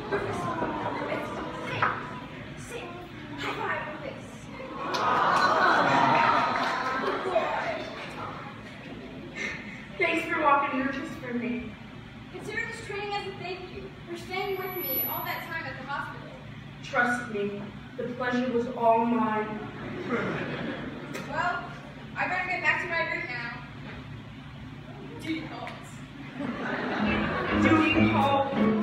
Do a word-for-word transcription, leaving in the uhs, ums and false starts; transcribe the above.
Thanks for walking your just for me. Consider this training as a thank you for staying with me all that time at the hospital. Trust me, the pleasure was all mine. Well, I better get back to my drink now. Duty calls. Duty calls.